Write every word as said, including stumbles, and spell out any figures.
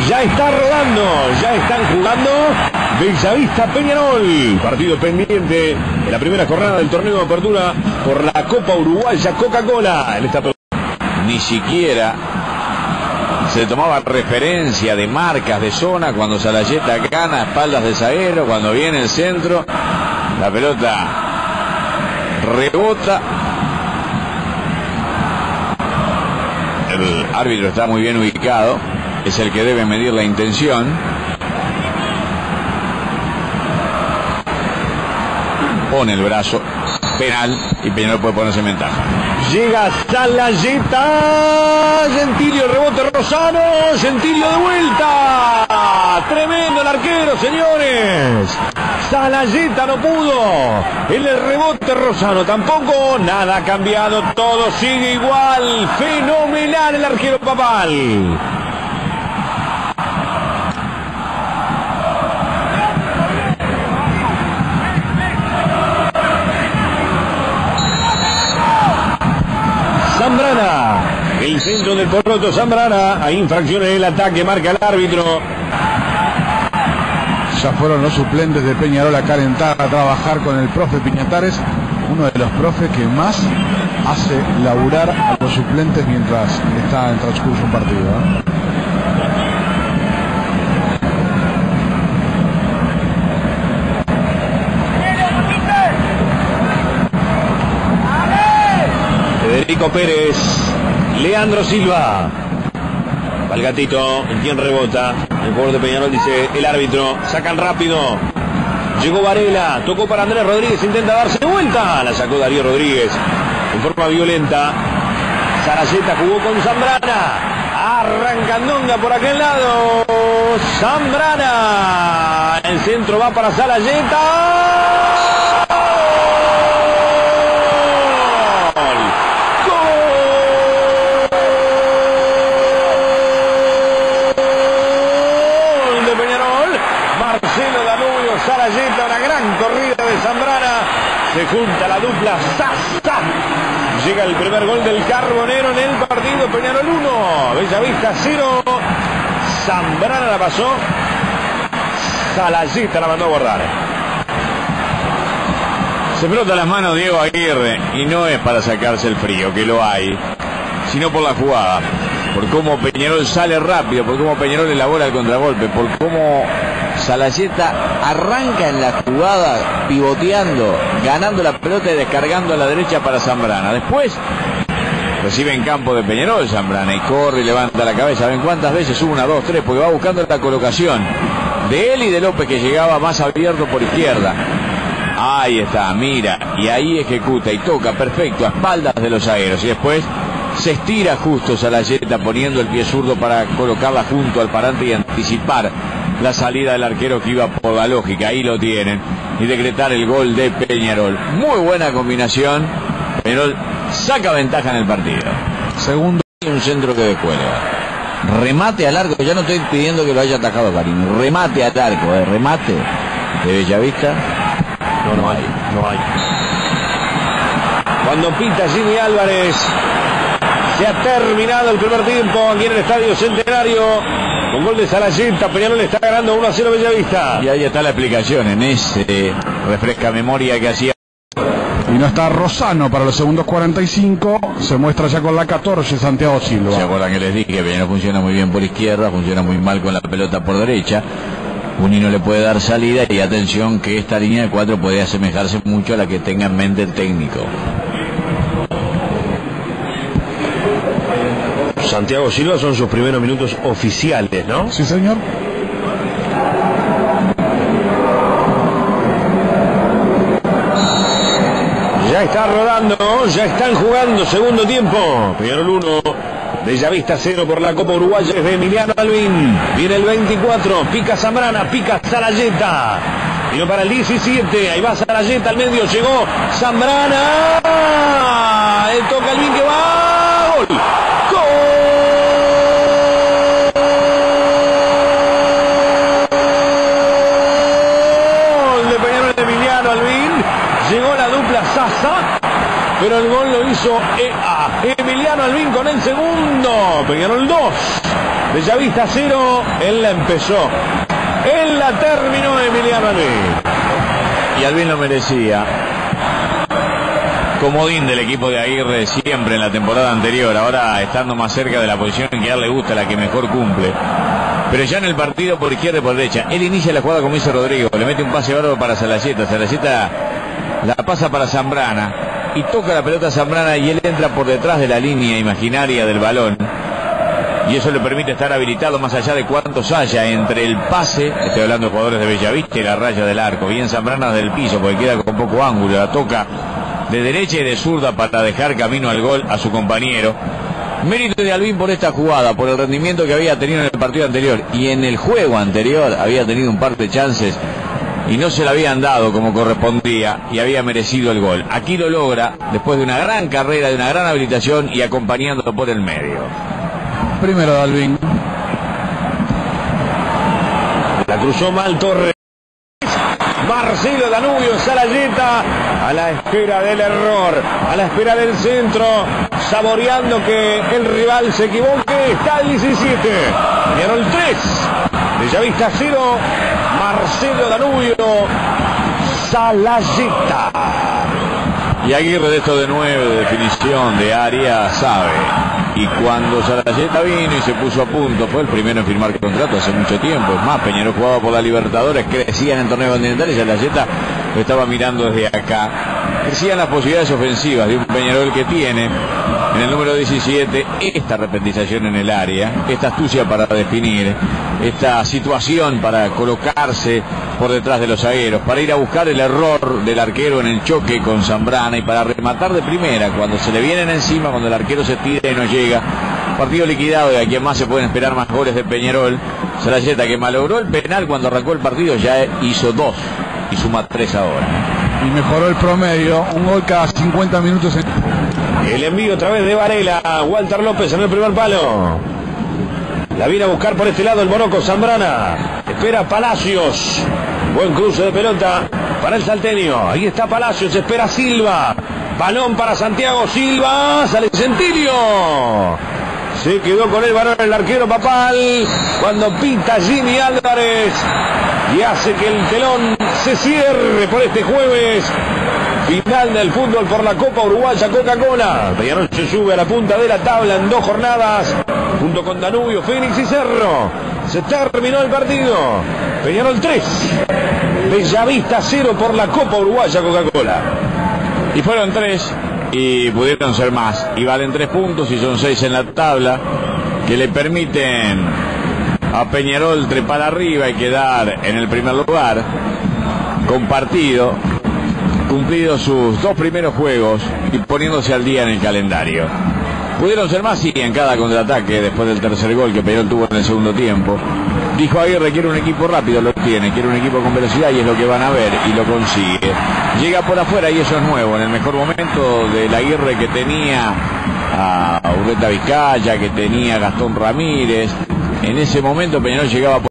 Ya está rodando, ya están jugando Bellavista Peñarol. Partido pendiente en la primera jornada del torneo de apertura por la Copa Uruguaya Coca-Cola. En esta... Ni siquiera se tomaba referencia de marcas de zona cuando Salayeta gana a espaldas de zaguero, cuando viene el centro, la pelota rebota. El árbitro está muy bien ubicado, es el que debe medir la intención. Pone el brazo, penal, y Peñarol puede ponerse en ventaja. Llega Salayeta, Gentilio, rebote Rosano, Gentilio de vuelta. Tremendo el arquero, señores. Salayeta no pudo. En el rebote Rosano tampoco. Nada ha cambiado, todo sigue igual. Fenomenal el arquero Papal. Zambrana, el centro del Poroto Zambrana. Hay infracción en el ataque, marca el árbitro. Ya fueron los suplentes de Peñarol a calentar, a trabajar con el profe Piñatares, uno de los profes que más hace laburar a los suplentes mientras está en transcurso un partido, ¿eh? Federico Pérez, Leandro Silva, va el gatito, en quien rebota, el jugador de Peñarol, dice el árbitro, sacan rápido, llegó Varela, tocó para Andrés Rodríguez, intenta darse vuelta, la sacó Darío Rodríguez, en forma violenta. Salayeta jugó con Zambrana, arrancandonga por aquel lado, Zambrana, el centro va para Salayeta. Salayeta, una gran corrida de Zambrana, se junta la dupla, ¡Sasa! Llega el primer gol del Carbonero en el partido. Peñarol uno, Bellavista cero. Zambrana la pasó, Salayeta la mandó a guardar. Se frota las manos Diego Aguirre, y no es para sacarse el frío, que lo hay, sino por la jugada, por cómo Peñarol sale rápido, por cómo Peñarol elabora el contragolpe, por cómo Salayeta arranca en la jugada pivoteando, ganando la pelota y descargando a la derecha para Zambrana. Después recibe en campo de Peñarol Zambrana y corre y levanta la cabeza. ¿Ven cuántas veces? Una, dos, tres, porque va buscando la colocación de él y de López, que llegaba más abierto por izquierda. Ahí está, mira, y ahí ejecuta y toca perfecto a espaldas de los zagueros, y después se estira justo Salayeta poniendo el pie zurdo para colocarla junto al parante y anticipar la salida del arquero, que iba por la lógica. Ahí lo tienen, y decretar el gol de Peñarol. Muy buena combinación. Peñarol saca ventaja en el partido. Segundo, y un centro que descuelga. Remate al arco, ya no estoy pidiendo que lo haya atajado Karim. Remate al arco, eh, remate de Bellavista. No, no hay, no hay. Cuando pita Jimmy Álvarez, se ha terminado el primer tiempo aquí en el Estadio Centenario. Con gol de Salayeta, Peñarol está ganando uno a cero Bellavista. Y ahí está la explicación, en ese refresca memoria que hacía. Y no está Rosano para los segundos cuarenta y cinco. Se muestra ya con la catorce Santiago Silva. ¿Se acuerdan que les dije que Peñarol funciona muy bien por izquierda, funciona muy mal con la pelota por derecha? Unino le puede dar salida, y atención que esta línea de cuatro puede asemejarse mucho a la que tenga en mente el técnico. Santiago Silva, son sus primeros minutos oficiales, ¿no? Sí, señor. Ya está rodando, ya están jugando segundo tiempo. Peñarol uno, Bellavista cero por la Copa Uruguaya de Emiliano Alvin. Viene el veinticuatro, pica Zambrana, pica Salayeta. Vino para el diecisiete, ahí va Salayeta al medio, llegó Zambrana. El toca Alvin que va, gol. Gol de Peñarol de Emiliano Alvin. Llegó la dupla Sasa, pero el gol lo hizo E A. Emiliano Alvin con el segundo. Peñarol dos, Bellavista cero, él la empezó. Él la terminó, Emiliano Alvin. Y Alvin lo merecía. Comodín del equipo de Aguirre siempre en la temporada anterior, ahora estando más cerca de la posición que a él le gusta, la que mejor cumple. Pero ya en el partido por izquierda y por derecha, él inicia la jugada como dice Rodrigo, le mete un pase bárbaro para Salayeta, Salayeta la pasa para Zambrana y toca la pelota a Zambrana y él entra por detrás de la línea imaginaria del balón. Y eso le permite estar habilitado más allá de cuántos haya entre el pase, estoy hablando de jugadores de Bellavista, y la raya del arco. Bien Zambrana del piso porque queda con poco ángulo, la toca de derecha y de zurda para dejar camino al gol a su compañero. Mérito de Alvin por esta jugada, por el rendimiento que había tenido en el partido anterior y en el juego anterior había tenido un par de chances y no se le habían dado como correspondía y había merecido el gol. Aquí lo logra después de una gran carrera, de una gran habilitación y acompañándolo por el medio. Primero de Alvin. La cruzó mal Torres. Marcelo Danubio, Salayeta, a la espera del error, a la espera del centro, saboreando que el rival se equivoque. Está el diecisiete, dieron el tres, Bellavista cero, Marcelo Danubio, Salayeta. Y Aguirre de esto de nueve, de definición, de área, sabe. Y cuando Salayeta vino y se puso a punto, fue el primero en firmar contrato hace mucho tiempo. Es más, Peñarol jugaba por la Libertadores, crecían en el torneo continental y Salayeta lo estaba mirando desde acá. Crecían las posibilidades ofensivas de un Peñarol que tiene en el número diecisiete esta repetización en el área, esta astucia para definir, esta situación para colocarse por detrás de los zagueros, para ir a buscar el error del arquero en el choque con Zambrana y para rematar de primera cuando se le vienen encima, cuando el arquero se tira y no llega. Partido liquidado y a quien más se pueden esperar más goles de Peñarol. Salayeta, que malogró el penal cuando arrancó el partido, ya hizo dos y suma tres ahora. Y mejoró el promedio, un gol cada cincuenta minutos. En... El envío otra vez de Varela, Walter López en el primer palo. La viene a buscar por este lado el Moroco Zambrana. Espera Palacios. Buen cruce de pelota para el salteño. Ahí está Palacios, espera Silva. Balón para Santiago Silva. Sale Centilio. Se quedó con el balón el arquero Papal. Cuando pita Jimmy Álvarez. Y hace que el telón se cierre por este jueves. Final del fútbol por la Copa Uruguaya Coca-Cola. Peñarol se sube a la punta de la tabla en dos jornadas. Junto con Danubio, Fénix y Cerro. Se terminó el partido. Peñarol tres. Bellavista cero por la Copa Uruguaya Coca-Cola. Y fueron tres y pudieron ser más. Y valen tres puntos y son seis en la tabla que le permiten a Peñarol trepar arriba y quedar en el primer lugar. Compartido, cumplidos sus dos primeros juegos y poniéndose al día en el calendario. ¿Pudieron ser más? Sí, en cada contraataque después del tercer gol que Peñarol tuvo en el segundo tiempo. Dijo Aguirre, quiere un equipo rápido, lo tiene, quiere un equipo con velocidad y es lo que van a ver y lo consigue. Llega por afuera y eso es nuevo, en el mejor momento del Aguirre que tenía a Urreta Vizcaya, que tenía a Gastón Ramírez. En ese momento Peñarol llegaba por